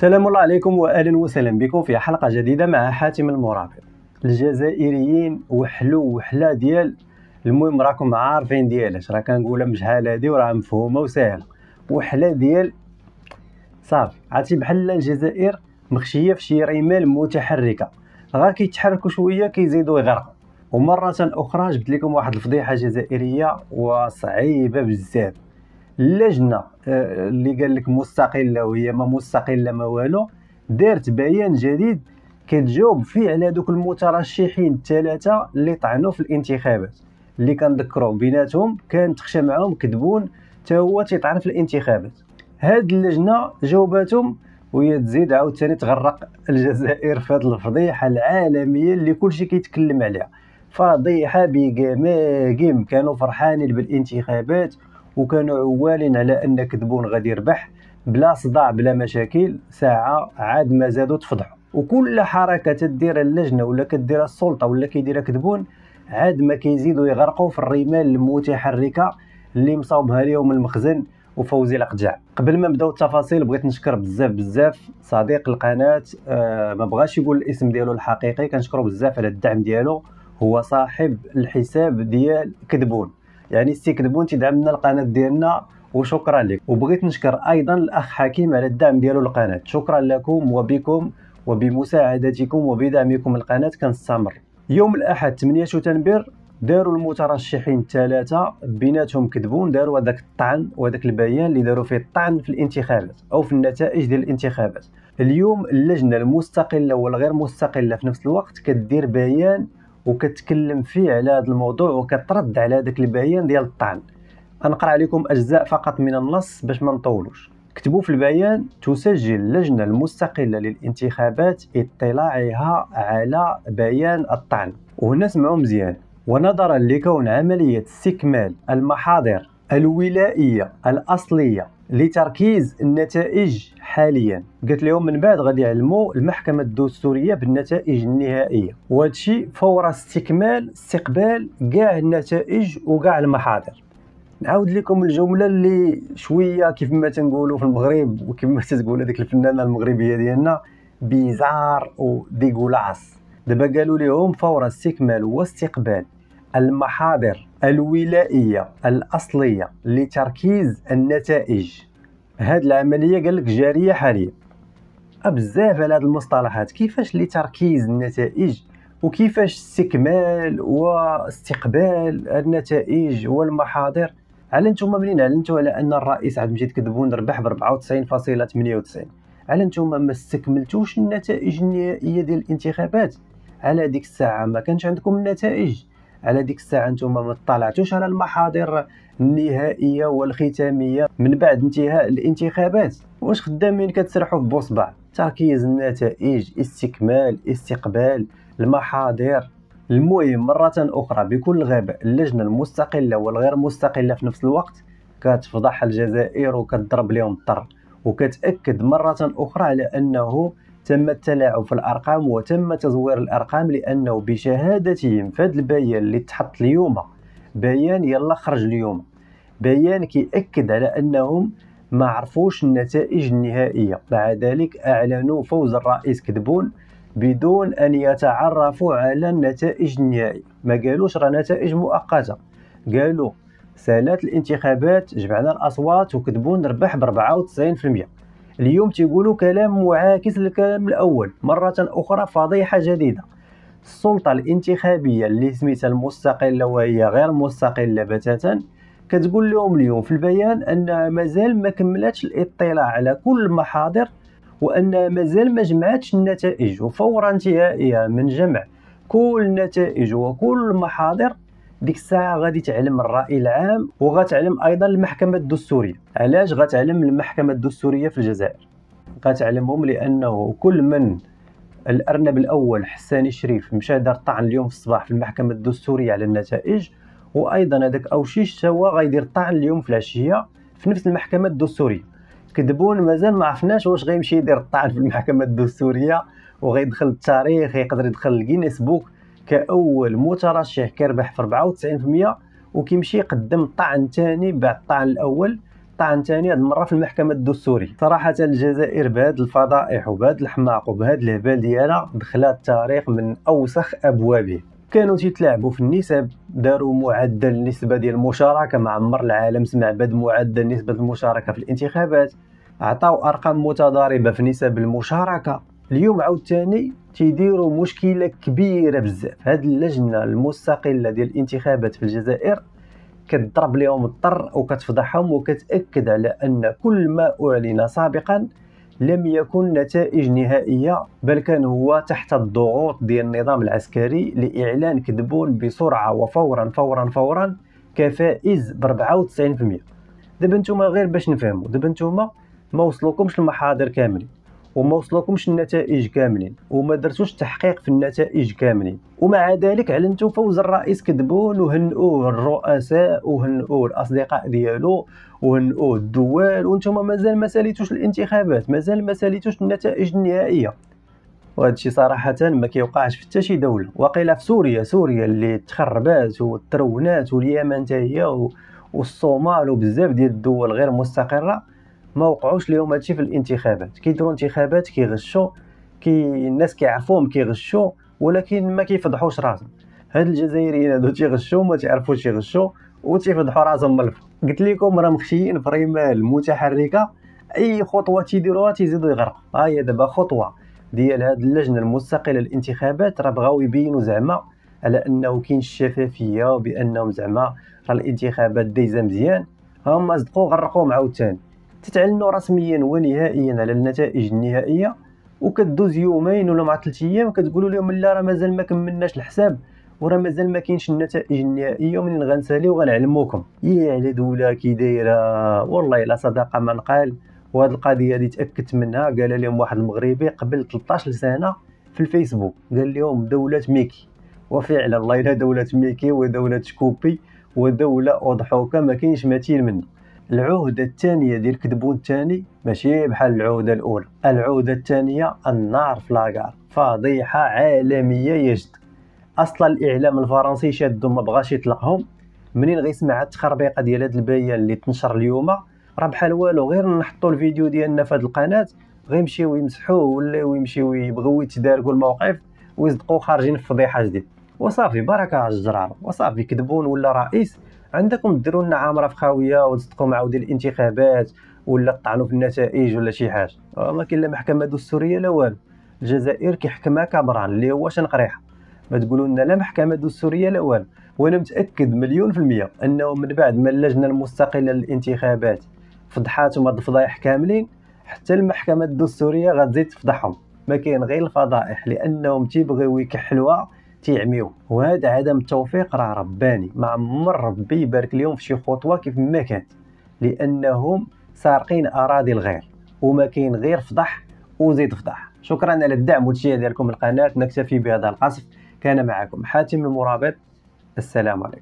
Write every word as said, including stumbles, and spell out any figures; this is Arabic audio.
السلام الله عليكم واهلا وسهلا بكم في حلقه جديده مع حاتم المرابط. الجزائريين وحلو وحلا ديال المهم راكم عارفين ديالاش راه كنقولها بشحال هادي وراه مفهومه وسهله. وحلا ديال صافي عرفتي بحال الجزائر مخشيه في شي رمال متحركه، غير كيتحركوا شويه كيزيدوا يغرقوا. ومره اخرى جبت لكم واحد الفضيحه جزائريه وصعيبه بزاف. اللجنه اللي قال لك مستقله وهي ما مستقله ما والو، دارت بيان جديد كتجاوب فيه على دوك المترشحين الثلاثه اللي طعنوا في الانتخابات، اللي كنذكروا بيناتهم كان تخشى معاهم كذبون حتى هو تيطعن في الانتخابات. هاد اللجنه جاوباتهم وهي تزيد عاوتاني تغرق الجزائر في هاد الفضيحه العالميه اللي كلشي كيتكلم عليها. فضيحه بكماكم، كانوا فرحانين بالانتخابات وكانوا عوالين على ان كذبون غادي يربح بلا صداع بلا مشاكل. ساعه عاد ما زادوا تفضحوا، وكل حركه تدير اللجنه ولا كديرها السلطه ولا كيديرها كذبون عاد ما كيزيدوا يغرقوا في الرمال المتحركه اللي مصاوبها لهم المخزن وفوزي القجع. قبل ما نبداو التفاصيل بغيت نشكر بزاف بزاف صديق القناه، آه ما بغاش يقول الاسم ديالو الحقيقي، كنشكرو بزاف على الدعم ديالو. هو صاحب الحساب ديال كذبون، يعني سي كذبون تيدعم لنا القناه ديالنا وشكرا لك. وبغيت نشكر ايضا الاخ حكيم على الدعم ديالو للقناه، شكرا لكم وبكم وبمساعدتكم وبدعمكم القناه كنستمر. يوم الاحد ثمانية شتنبر داروا المترشحين الثلاثه بيناتهم كذبون، داروا هذاك الطعن وهذاك البيان اللي داروا فيه الطعن في الانتخابات او في النتائج ديال الانتخابات. اليوم اللجنه المستقله والغير مستقله في نفس الوقت كدير بيان وكتكلم فيه على هذا الموضوع وكترد على هذاك البيان ديال الطعن. غنقرا عليكم اجزاء فقط من النص باش ما نطولوش. كتبوا في البيان: تسجل اللجنه المستقله للانتخابات اطلاعها على بيان الطعن. وهنا سمعوا مزيان: ونظرا لكون عمليه استكمال المحاضر الولائيه الاصليه لتركيز النتائج حاليا، قلت لهم من بعد غادي يعلموا المحكمه الدستوريه بالنتائج النهائيه، وهذا الشيء فور استكمال استقبال كاع النتائج وكاع المحاضر. نعاود لكم الجمله اللي شويه كيف ما تنقولوا في المغرب وكيف ما تتقول هذيك الفنانه المغربيه ديالنا بيزار وديغولاس. دابا قالوا لهم فور استكمال واستقبال المحاضر الولائيه الاصليه لتركيز النتائج. هاد العمليه قال لك جاريه حاليا. بزاف على هاد المصطلحات، كيفاش لتركيز النتائج وكيفاش استكمال واستقبال النتائج والمحاضر. على نتوما منين علمتوا على ان الرئيس عاد مشيت كذبون ربح ب أربعة وتسعين فاصلة ثمانية وتسعين؟ على نتوما ما استكملتوش النتائج النهائيه ديال الانتخابات؟ على ديك الساعه ما كانش عندكم النتائج؟ على ديك الساعه نتوما ما اطلعتوش على المحاضر النهائيه والختاميه من بعد انتهاء الانتخابات؟ واش خدامين كتسرحوا في بوصبع؟ تركيز النتائج، استكمال، استقبال المحاضر. المهم مرة أخرى بكل غباء، اللجنة المستقلة والغير مستقلة في نفس الوقت كتفضح الجزائر وكتضرب لهم الطر، وكتأكد مرة أخرى على أنه تم التلاعب في الأرقام وتم تزوير الأرقام، لأنه بشهادتهم في هذا البيان اللي تحط اليوم، بيان يلا خرج اليوم، بيان كيأكد على أنهم ما عرفوش النتائج النهائية. مع ذلك أعلنوا فوز الرئيس كذبون بدون أن يتعرفوا على النتائج النهائية. ما قالوش راه نتائج مؤقتة، قالوا سالات الانتخابات جمعنا الأصوات وكذبون ربح ب أربعة وتسعين بالمئة. اليوم تيقولوا كلام معاكس للكلام الأول. مرة أخرى فضيحة جديدة. السلطة الانتخابية اللي سميتها المستقلة وهي غير مستقلة بتاتا كتقول لهم اليوم في البيان أنها مازال ما كملتش الاطلاع على كل المحاضر، وأنها مازال ما جمعتش النتائج، وفور انتهائها من جمع كل النتائج وكل المحاضر ديك الساعة غادي تعلم الرأي العام وغتعلم أيضا المحكمة الدستورية. علاش غتعلم المحكمة الدستورية في الجزائر؟ غتعلمهم لأنه كل من الأرنب الأول حساني شريف مشى دار طعن اليوم في الصباح في المحكمة الدستورية على النتائج، وايضا هذاك اوشيش هو غيدير طعن اليوم في العشيه في نفس المحكمه الدستوريه. كذبون مازال ما عرفناش واش غيمشي يدير الطعن في المحكمه الدستوريه وغيدخل التاريخ، يقدر يدخل الجينيس بوك كاول مترشح كيربح في أربعة وتسعين بالمئة وكيمشي يقدم طعن ثاني بعد الطعن الاول. طعن ثاني هذه المره في المحكمه الدستوريه. صراحه الجزائر بهذه الفضائح وبهذا الحماق وبهذا الهبال ديالها دخلت التاريخ من اوسخ ابوابه. كانوا تيتلاعبوا في النسب، داروا معدل النسبه ديال المشاركه، ما عمر العالم سمع بهذا معدل نسبه المشاركه في الانتخابات، عطاو ارقام متضاربه في نسب المشاركه. اليوم عاوتاني تيديروا مشكله كبيره بزاف. هذه اللجنه المستقله ديال الانتخابات في الجزائر كتضرب لهم الطر وكتفضحهم وكتاكد على ان كل ما اعلن سابقا لم يكن نتائج نهائيه، بل كان هو تحت الضغوط ديال النظام العسكري لاعلان كذبون بسرعه وفورا فورا فورا كفائز ب أربعة وتسعين بالمئة. دابا نتوما غير باش نفهموا، دابا نتوما ما وصلوكمش المحاضر كاملين وما وصلوكمش النتائج كاملين وما درتوش تحقيق في النتائج كاملين، ومع ذلك اعلنتوا فوز الرئيس كذبون وهنئوه الرؤساء وهنئوه الاصدقاء ديالو وهنئوه الدول، وانتم مازال ما ساليتوش الانتخابات، مازال ما ساليتوش النتائج النهائيه. وهذا الشيء صراحه ما كيوقعش في حتى شي دوله. وقيله في سوريا، سوريا اللي تخربات وترونات واليمن حتى هي والصومال وبزاف ديال الدول غير مستقره ما وقعوش لهم هادشي في الانتخابات. كيديروا انتخابات كيغشوا، كي الناس كيعرفوهم كيغشوا ولكن ما كيفضحوش راسهم. هاد الجزائريين هادو تيغشوا ما تعرفوش يغشوا وتيفضحوا راسهم من الفوق. قلت لكم راه مخشيين في رمال متحركه، اي خطوه تيديروها تيزيدوا يغرقوا. ها هي دابا خطوه ديال هاد اللجنه المستقله للانتخابات، راه بغاو يبينوا زعما على انه كاين الشفافيه وبانهم زعما راه الانتخابات دايزه مزيان. هما صدقوا غرقوهم عاوتاني. تتعلنوا رسميا ونهائيا على النتائج النهائيه وكدوز يومين ولا مع ثلاث ايام كتقولوا لهم لا راه مازال ما كملناش الحساب وراه مازال ما كاينش النتائج النهائيه ومنين غنساليو غنعلموكم. يا على دوله كي دايره والله لا صدقه من قال. وهذه القضيه اللي تاكدت منها قال لهم واحد المغربي قبل ثلاثطاش سنه في الفيسبوك، قال لهم دوله ميكي. وفعلا الله الا دوله ميكي ودوله شكوبي ودوله اضحوكه ما كاينش مثيل منه. العهدة الثانية ديال كذبون الثاني ماشي بحال العهدة الأولى. العهدة الثانية النار في لاكار، فضيحة عالمية يجد. أصلا الإعلام الفرنسي شادو ما بغاش يطلقهم، منين غيسمع التخربيقة ديال هذا البيان اللي تنشر اليوم راه بحال والو، غير نحطوا الفيديو ديالنا في هذه القناة غيمشيو يمسحوه ولا يمشيو يبغيو يتداركوا الموقف ويصدقوا خارجين في فضيحة جديد. وصافي بركة على الجرار، وصافي كذبون ولا رئيس. عندكم ديروا لنا عامره في خاويه وتصدقوا مع ودي الانتخابات ولا تطعنوا في النتائج ولا شي حاجه. ما كاين لا محكمه دستوريه لا والو. الجزائر كيحكمها كبران اللي هو شنقريحه. ما تقولوا لنا لا محكمه دستوريه لا والو. وانا متاكد مليون في الميه انه من بعد ما اللجنه المستقله للانتخابات فضحاتهم هاد الفضايح كاملين، حتى المحكمه الدستوريه غتزيد تفضحهم. ما كاين غير الفضائح لانهم تيبغيو يكحلوها تيعميو. وهذا عدم التوفيق راه رباني، ما عمر ربي يبارك لهم في شي خطوه كيف ما كانت، لانهم سارقين اراضي الغير وما كاين غير فضح وزيد فضح. شكرا على الدعم والتشجيع ديالكم القناه. نكتفي بهذا القصف. كان معكم حاتم المرابط. السلام عليكم.